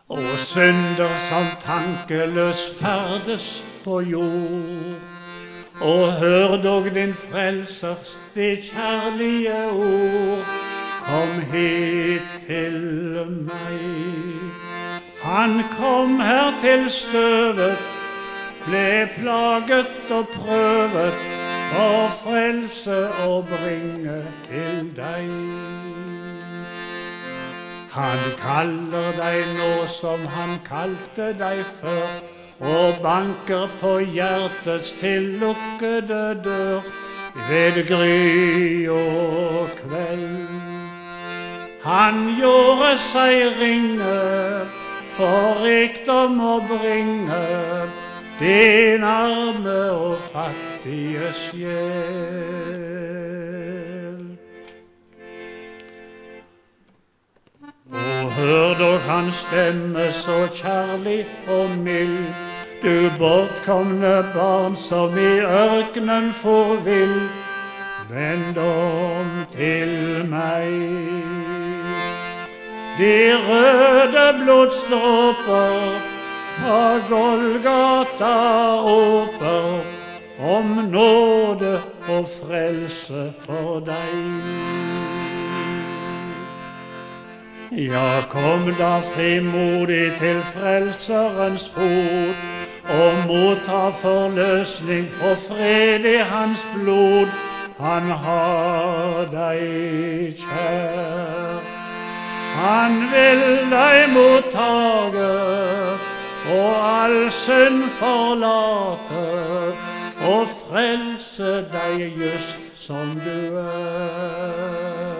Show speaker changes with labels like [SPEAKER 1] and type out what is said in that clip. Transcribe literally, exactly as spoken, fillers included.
[SPEAKER 1] Og synder som tankeløs ferdes på jord. Og hør dog din frelsers, ditt kjærlige ord. Kom hit til meg. Han kom her til støvet, ble plaget og prøvet, for frelse å bringe til deg. Han kaller deg nå som han kalte deg før, og banker på hjertets tillukkede dør, ved gry og kveld. Han gjorde seg ringe, for rikdom å bringe, din arme og fattige sjel. Og hør dog hans stemme så kjærlig og mild, du bortkomne barn som i ørkenen for vill, vend om til meg. De røde blodstråper fra Golgata åper, om nåde og frelse for deg. Ja, kom da frimodig til frelserens fot, og motta forløsning og fred i hans blod. Han har deg kjær. Han vil deg mottage, og all synd forlate, og frelse deg just som du er.